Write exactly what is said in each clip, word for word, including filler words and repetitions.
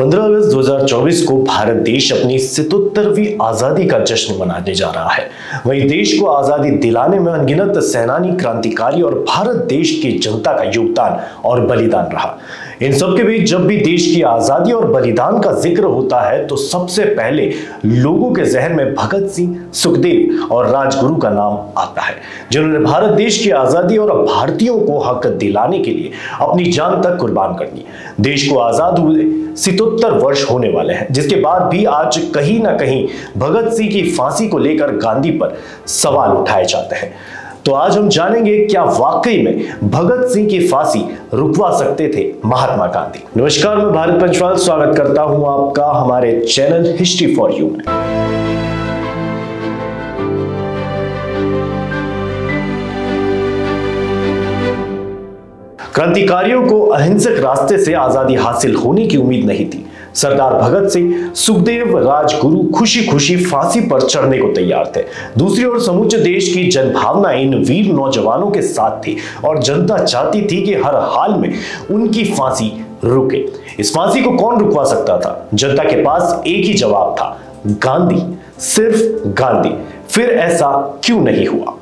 पंद्रह अगस्त दो हज़ार चौबीस को भारत देश अपनी सतहत्तरवीं आजादी का जश्न मनाने जा रहा है। वहीं देश को आजादी दिलाने में अनगिनत सेनानी, क्रांतिकारी और भारत देश की जनता का योगदान और बलिदान रहा। इन सब के बीच जब भी देश की आजादी और बलिदान का जिक्र होता है तो सबसे पहले लोगों के जहन में भगत सिंह, सुखदेव और राजगुरु का नाम आता है, जिन्होंने भारत देश की आजादी और भारतीयों को हक दिलाने के लिए अपनी जान तक कुर्बान कर दी। देश को आजाद हुए सतहत्तर वर्ष होने वाले हैं, जिसके बाद भी आज कहीं ना कहीं भगत सिंह की फांसी को लेकर गांधी पर सवाल उठाए जाते हैं। तो आज हम जानेंगे क्या वाकई में भगत सिंह की फांसी रुकवा सकते थे महात्मा गांधी। नमस्कार, मैं भारत पंचवाल स्वागत करता हूं आपका हमारे चैनल हिस्ट्री फॉर यू में। क्रांतिकारियों को अहिंसक रास्ते से आजादी हासिल होने की उम्मीद नहीं थी। सरदार भगत सिंह, सुखदेव, राजगुरु खुशी खुशी फांसी पर चढ़ने को तैयार थे। दूसरी ओर समूचे देश की जनभावना इन वीर नौजवानों के साथ थी और जनता चाहती थी कि हर हाल में उनकी फांसी रुके। इस फांसी को कौन रुकवा सकता था? जनता के पास एक ही जवाब था, गांधी, सिर्फ गांधी। फिर ऐसा क्यों नहीं हुआ?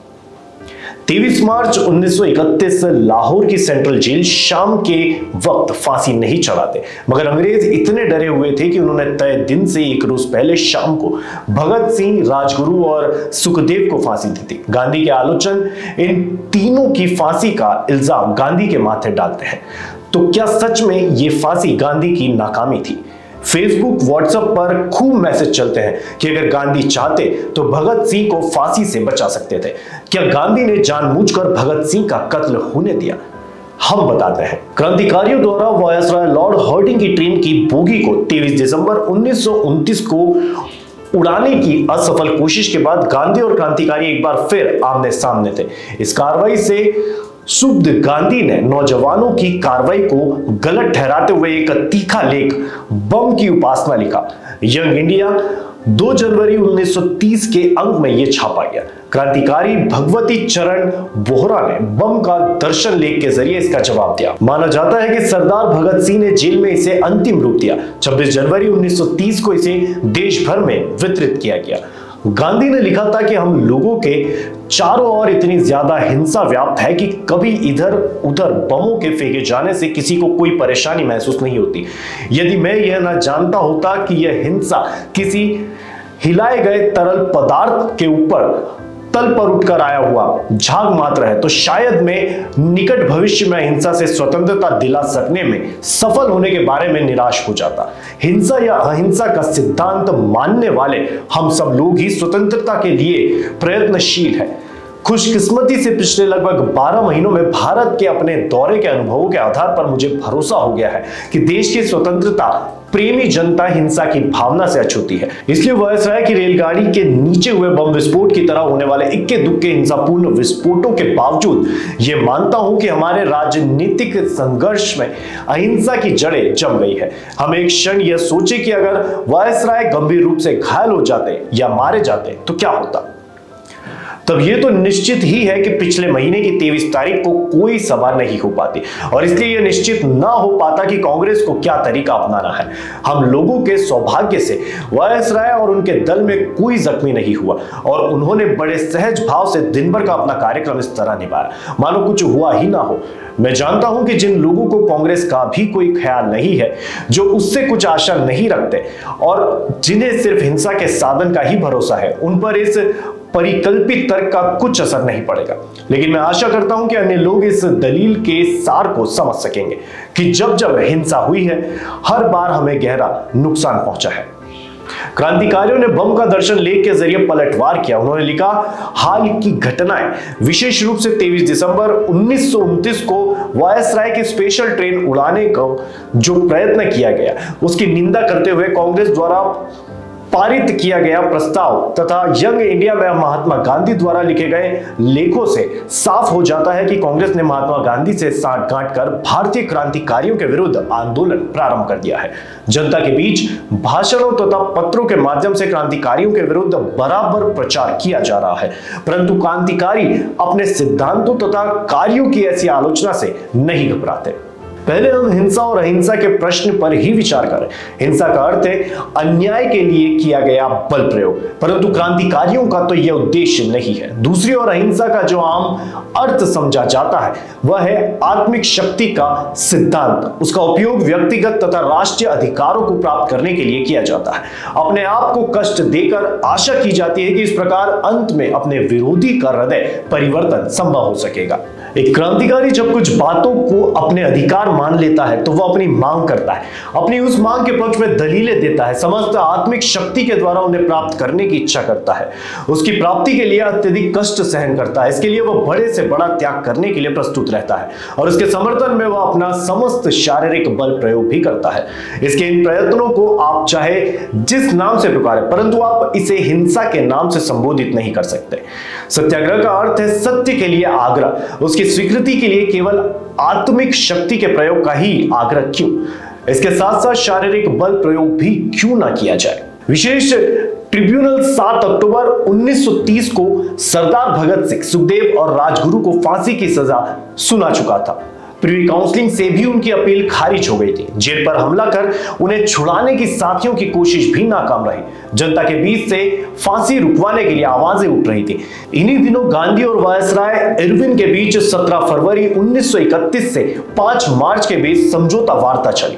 तेईस मार्च उन्नीस सौ इकतीस लाहौर की सेंट्रल जेल शाम के वक्त फांसी नहीं चढ़ाते, मगर अंग्रेज इतने डरे हुए थे कि उन्होंने तय दिन से एक रोज पहले शाम को भगत सिंह, राजगुरु और सुखदेव को फांसी दी थी। गांधी के आलोचन इन तीनों की फांसी का इल्जाम गांधी के माथे डालते हैं। तो क्या सच में ये फांसी गांधी की नाकामी थी? फेसबुक, व्हाट्सएप पर खूब मैसेज चलते हैं कि अगर गांधी चाहते तो भगत सिंह को फांसी से बचा सकते थे। क्या गांधी ने जानबूझकर भगत सिंह का कत्ल होने दिया? हम बताते हैं। क्रांतिकारियों द्वारा वायसराय लॉर्ड हार्डिंग की ट्रेन की बोगी को तेईस दिसंबर उन्नीस सौ उनतीस को उड़ाने की असफल कोशिश के बाद गांधी और क्रांतिकारी एक बार फिर आमने सामने थे। इस कार्रवाई से सुब्ध गांधी ने नौजवानों की कार्रवाई को गलत ठहराते हुए एक तीखा लेख बम की उपासना लिखा। यंग इंडिया दो जनवरी उन्नीस सौ तीस के अंक में यह छापा गया। क्रांतिकारी भगवती चरण बोहरा ने बम का दर्शन लेख के जरिए इसका जवाब दिया। माना जाता है कि सरदार भगत सिंह ने जेल में इसे अंतिम रूप दिया। छब्बीस जनवरी उन्नीस सौ तीस को इसे देश भर में वितरित किया गया। गांधी ने लिखा था कि हम लोगों के चारों ओर इतनी ज्यादा हिंसा व्याप्त है कि कभी इधर उधर बमों के फेंके जाने से किसी को कोई परेशानी महसूस नहीं होती। यदि मैं यह ना जानता होता कि यह हिंसा किसी हिलाए गए तरल पदार्थ के ऊपर तल पर उठकर आया हुआ झाग मात्र है, तो शायद मैं निकट भविष्य में हिंसा से स्वतंत्रता दिला सकने में सफल होने के बारे में निराश हो जाता। हिंसा या अहिंसा का सिद्धांत मानने वाले हम सब लोग ही स्वतंत्रता के लिए प्रयत्नशील हैं। खुशकिस्मती से पिछले लगभग बारह महीनों में भारत के अपने दौरे के अनुभवों के आधार पर मुझे भरोसा हो गया है कि देश की स्वतंत्रता प्रेमी जनता हिंसा की भावना से अछूती है। इसलिए वायसराय की रेलगाड़ी के नीचे हुए बम विस्फोट की तरह होने वाले इक्के दुक्के हिंसापूर्ण विस्फोटों के बावजूद ये मानता हूं कि हमारे राजनीतिक संघर्ष में अहिंसा की जड़ें जम गई है। हम एक क्षण यह सोचे कि अगर वायसराय गंभीर रूप से घायल हो जाते या मारे जाते तो क्या होता। तब यह तो निश्चित ही है कि पिछले महीने की तेईस तारीख को कोई सभा नहीं हो पाती और इसलिए यह निश्चित ना हो पाता कि कांग्रेस को क्या तरीका अपनाना है। हम लोगों के सौभाग्य से वायसराय और उनके दल में कोई जख्मी नहीं हुआ और उन्होंने बड़े सहज भाव से दिन भर का अपना कार्यक्रम इस तरह निभाया मानो कुछ हुआ ही ना हो। मैं जानता हूं कि जिन लोगों को कांग्रेस का भी कोई ख्याल नहीं है, जो उससे कुछ आशा नहीं रखते और जिन्हें सिर्फ हिंसा के साधन का ही भरोसा है, उन पर इस परिकल्पित तर्क का कुछ असर नहीं पड़ेगा। लेकिन मैं आशा करता हूं कि अन्य लोग इस दलील के सार को समझ सकेंगे कि जब जब हिंसा हुई है, हर बार हमें गहरा नुकसान पहुंचा है। क्रांतिकारियों ने बम का दर्शन लेख के जरिए पलटवार किया। उन्होंने लिखा, हाल की घटनाएं, विशेष रूप से तेईस दिसंबर उन्नीस सौ उनतीस को वायसराय की स्पेशल ट्रेन उड़ाने को जो प्रयत्न किया गया उसकी निंदा करते हुए कांग्रेस द्वारा पारित किया गया प्रस्ताव तथा यंग इंडिया में महात्मा गांधी द्वारा लिखे गए लेखों से साफ हो जाता है कि कांग्रेस ने महात्मा गांधी से साठ गांठ कर भारतीय क्रांतिकारियों के विरुद्ध आंदोलन प्रारंभ कर दिया है। जनता के बीच भाषणों तथा पत्रों के माध्यम से क्रांतिकारियों के विरुद्ध बराबर प्रचार किया जा रहा है, परंतु क्रांतिकारी अपने सिद्धांतों तथा कार्यों की ऐसी आलोचना से नहीं घबराते। पहले हम हिंसा और अहिंसा के प्रश्न पर ही विचार करें। हिंसा का अर्थ है अन्याय के लिए किया गया बल प्रयोग, परंतु क्रांतिकारियों का तो यह उद्देश्य नहीं है। दूसरी ओर अहिंसा का जो आम अर्थ समझा जाता है वह है आत्मिक शक्ति का सिद्धांत। उसका उपयोग व्यक्तिगत तथा राष्ट्रीय अधिकारों को प्राप्त करने के लिए किया जाता है। अपने आप को कष्ट देकर आशा की जाती है कि इस प्रकार अंत में अपने विरोधी का हृदय परिवर्तन संभव हो सकेगा। एक क्रांतिकारी जब कुछ बातों को अपने अधिकार मान लेता है तो वह अपनी मांग करता है, अपनी उस मांग के पक्ष में दलीलें देता है, समस्त आत्मिक शक्ति के द्वारा उन्हें प्राप्त करने की इच्छा करता है, उसकी प्राप्ति के लिए अत्यधिक कष्ट सहन करता है। इसके लिए वह बड़े से बड़ा त्याग करने के लिए प्रस्तुत रहता है और उसके समर्थन में वह अपना समस्त शारीरिक बल प्रयोग भी करता है। इसके इन प्रयत्नों को आप चाहे जिस नाम से पुकारें, परंतु आप इसे हिंसा के नाम से संबोधित नहीं कर सकते। सत्याग्रह का अर्थ है सत्य के लिए आग्रह, उसकी स्वीकृति के लिए केवल आत्मिक शक्ति के प्रयोग का ही आग्रह क्यों, इसके साथ साथ शारीरिक बल प्रयोग भी क्यों ना किया जाए। विशेष ट्रिब्यूनल सात अक्टूबर उन्नीस सौ तीस को सरदार भगत सिंह, सुखदेव और राजगुरु को फांसी की सजा सुना चुका था। प्रीवी काउंसलिंग से भी उनकी अपील खारिज हो गई थी। जेल पर हमला कर उन्हें छुड़ाने की साथियों की कोशिश भी नाकाम रही। जनता के बीच से फांसी रुकवाने के लिए आवाजें उठ रही थी। इन्हीं दिनों गांधी और वायसराय इरविन के बीच सत्रह फरवरी उन्नीस सौ इकतीस से पांच मार्च के बीच समझौता वार्ता चली।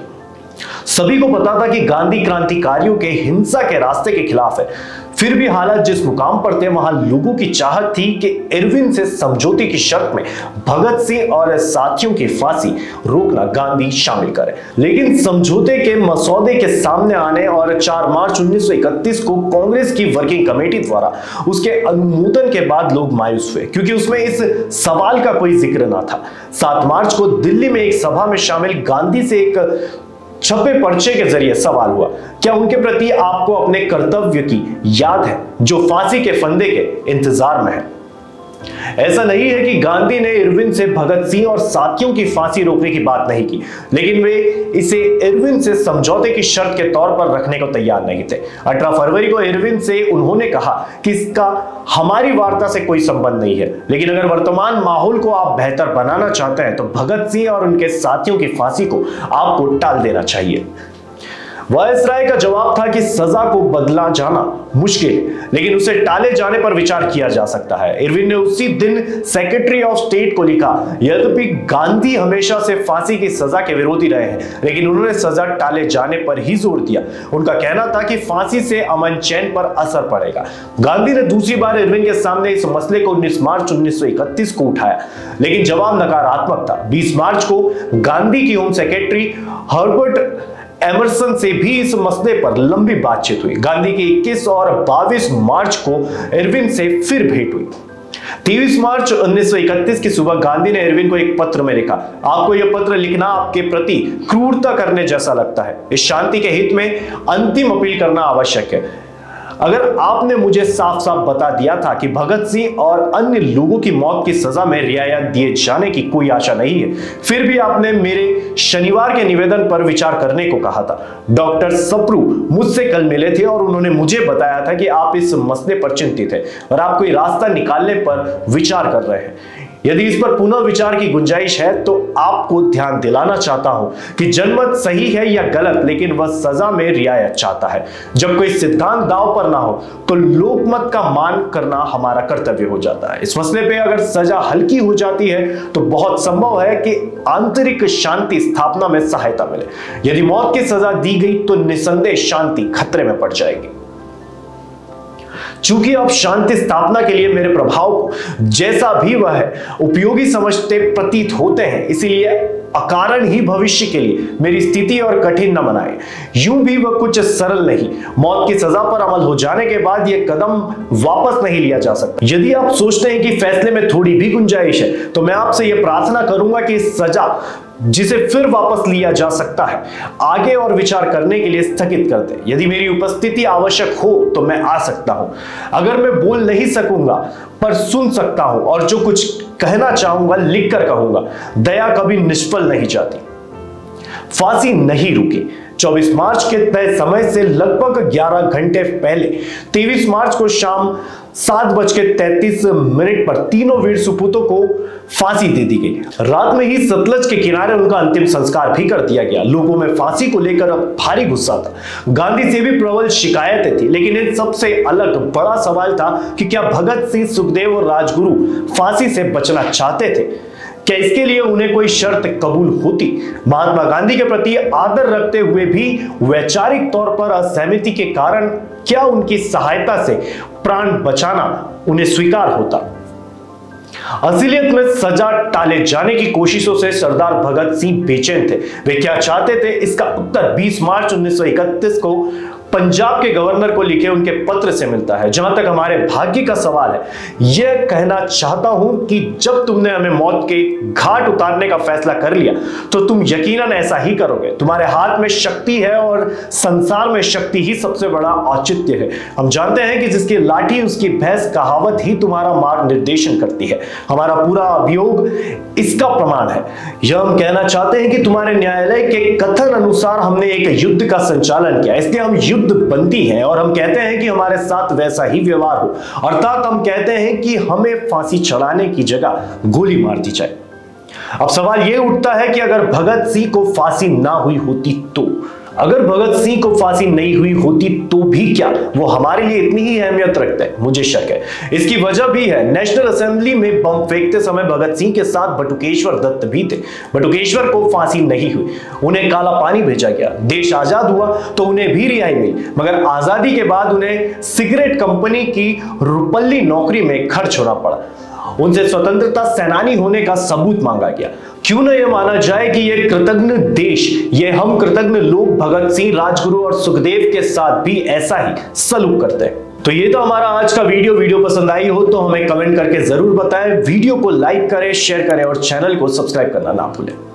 सभी को पता था कि गांधी क्रांतिकारियों के हिंसा के रास्ते के खिलाफ है, फिर भी हालात जिस मुकाम पर थे वहां लोगों की चाहत थी कि इरविन से समझौते की शर्त में भगत सिंह और साथियों की फांसी रोकना गांधी शामिल करे। लेकिन समझौते के मसौदे के सामने आने और चार मार्च उन्नीस सौ इकतीस को कांग्रेस की वर्किंग कमेटी द्वारा उसके अनुमोदन के बाद लोग मायूस हुए, क्योंकि उसमें इस सवाल का कोई जिक्र ना था। सात मार्च को दिल्ली में एक सभा में शामिल गांधी से एक छपे पर्चे के जरिए सवाल हुआ, क्या उनके प्रति आपको अपने कर्तव्य की याद है जो फांसी के फंदे के इंतजार में है। ऐसा नहीं है कि गांधी ने इरविन से भगत सिंह और साथियों की फांसी रोकने की बात नहीं की, लेकिन वे इसे इरविन से समझौते की शर्त के तौर पर रखने को तैयार नहीं थे। अठारह फरवरी को इरविन से उन्होंने कहा कि इसका हमारी वार्ता से कोई संबंध नहीं है, लेकिन अगर वर्तमान माहौल को आप बेहतर बनाना चाहते हैं तो भगत सिंह और उनके साथियों की फांसी को आपको टाल देना चाहिए। वायसराय का जवाब था कि सजा को बदला जाना मुश्किल है, लेकिन उसे टाले जाने पर विचार किया जा सकता है। इरविन ने उसी दिन सेक्रेटरी ऑफ स्टेट को लिखा, यद्यपि गांधी हमेशा से फांसी की सजा के विरोधी रहे हैं, लेकिन उन्होंने सजा टाले जाने पर ही जोर दिया। उनका कहना था कि फांसी से अमन चैन पर असर पड़ेगा। गांधी ने दूसरी बार इरविन के सामने इस मसले को उन्नीस मार्च उन्नीस सौ इकतीस को उठाया, लेकिन जवाब नकारात्मक था। बीस मार्च को गांधी की होम सेक्रेटरी हर्बर्ट एमरसन से भी इस मसले पर लंबी बातचीत हुई। गांधी की इक्कीस और बाईस मार्च को इरविन से फिर भेंट हुई। तेईस मार्च उन्नीस सौ इकतीस की सुबह गांधी ने इरविन को एक पत्र में लिखा, आपको यह पत्र लिखना आपके प्रति क्रूरता करने जैसा लगता है। इस शांति के हित में अंतिम अपील करना आवश्यक है। अगर आपने मुझे साफ साफ बता दिया था कि भगत सिंह और अन्य लोगों की मौत की सजा में रियायत दिए जाने की कोई आशा नहीं है, फिर भी आपने मेरे शनिवार के निवेदन पर विचार करने को कहा था। डॉक्टर सप्रू मुझसे कल मिले थे और उन्होंने मुझे बताया था कि आप इस मसले पर चिंतित हैं और आप कोई रास्ता निकालने पर विचार कर रहे हैं। यदि इस पर पुनः विचार की गुंजाइश है तो आपको ध्यान दिलाना चाहता हूं कि जनमत सही है या गलत, लेकिन वह सजा में रियायत चाहता है। जब कोई सिद्धांत दांव पर ना हो तो लोकमत का मान करना हमारा कर्तव्य हो जाता है। इस मसले पे अगर सजा हल्की हो जाती है तो बहुत संभव है कि आंतरिक शांति स्थापना में सहायता मिले। यदि मौत की सजा दी गई तो निसंदेह शांति खतरे में पड़ जाएगी। चूंकि आप शांति स्थापना के लिए मेरे प्रभाव को जैसा भी वह है उपयोगी समझते प्रतीत होते हैं, इसीलिए अकारण ही भविष्य के लिए मेरी स्थिति और कठिन न बनाए। यूं भी वह कुछ सरल नहीं। मौत की सजा पर अमल हो जाने के बाद यह कदम वापस नहीं लिया जा सकता। यदि आप सोचते हैं कि फैसले में थोड़ी भी गुंजाइश है तो मैं आपसे यह प्रार्थना करूंगा कि सजा जिसे फिर वापस लिया जा सकता है आगे और विचार करने के लिए स्थगित कर दे। यदि मेरी उपस्थिति आवश्यक हो तो मैं आ सकता हूं। अगर मैं बोल नहीं सकूंगा पर सुन सकता हूं और जो कुछ कहना चाहूंगा लिखकर कहूंगा। दया कभी निष्फल नहीं जाती। फांसी नहीं रुकी। चौबीस मार्च के तय समय से लगभग ग्यारह घंटे पहले तेईस मार्च को शाम सात बज के तैतीस मिनट पर तीनों वीर सुपूतों को फांसी दे दी गई। रात में ही सतलज के किनारे उनका अंतिम संस्कार भी कर दिया गया। लोगों में फांसी को लेकर भारी गुस्सा था। गांधी से भी प्रबल शिकायतें थी, लेकिन इन सबसे अलग बड़ा सवाल था कि क्या भगत सिंह, सुखदेव और राजगुरु फांसी से बचना चाहते थे? क्या इसके लिए उन्हें कोई शर्त कबूल होती? महात्मा गांधी के प्रति आदर रखते हुए भी वैचारिक तौर पर असहमति के कारण क्या उनकी सहायता से प्राण बचाना उन्हें स्वीकार होता? असलियत में सजा टाले जाने की कोशिशों से सरदार भगत सिंह बेचैन थे। वे क्या चाहते थे, इसका उत्तर बीस मार्च उन्नीस सौ इकतीस को पंजाब के गवर्नर को लिखे उनके पत्र से मिलता है। जहां तक हमारे भाग्य का सवाल है, यह कहना चाहता हूं कि जब तुमने हमें मौत के घाट उतारने का फैसला कर लिया तो तुम यकीनन ऐसा ही करोगे। तुम्हारे हाथ में शक्ति है और संसार में शक्ति ही सबसे बड़ा औचित्य है। हम जानते हैं कि जिसकी लाठी उसकी भैंस कहावत ही तुम्हारा मार्ग निर्देशन करती है। हमारा पूरा अभियोग इसका प्रमाण है। यह हम कहना चाहते हैं कि तुम्हारे न्यायालय के कथन अनुसार हमने एक युद्ध का संचालन किया, इसलिए हम युद्ध बंदी हैं और हम कहते हैं कि हमारे साथ वैसा ही व्यवहार हो। अर्थात हम कहते हैं कि हमें फांसी चढ़ाने की जगह गोली मार दी जाए। अब सवाल यह उठता है कि अगर भगत सिंह को फांसी ना हुई होती तो अगर भगत सिंह को फांसी नहीं हुई होती तो भी क्या वो हमारे लिए इतनी ही अहमियत रखते हैं? मुझे शक है। इसकी वजह भी है, नेशनल असेंबली में बम फेंकते समय भगत सिंह के साथ बटुकेश्वर दत्त भी थे। बटुकेश्वर को फांसी नहीं हुई, उन्हें काला पानी भेजा गया। देश आजाद हुआ तो उन्हें भी रिहाई मिली, मगर आजादी के बाद उन्हें सिगरेट कंपनी की रुपल्ली नौकरी में खर्च होना पड़ा। उनसे स्वतंत्रता सेनानी होने का सबूत मांगा गया। क्यों न यह माना जाए कि यह कृतज्ञ देश, ये हम कृतज्ञ लोग भगत सिंह, राजगुरु और सुखदेव के साथ भी ऐसा ही सलूक करते हैं। तो ये तो हमारा आज का वीडियो वीडियो पसंद आई हो तो हमें कमेंट करके जरूर बताएं। वीडियो को लाइक करें, शेयर करें और चैनल को सब्सक्राइब करना ना भूलें।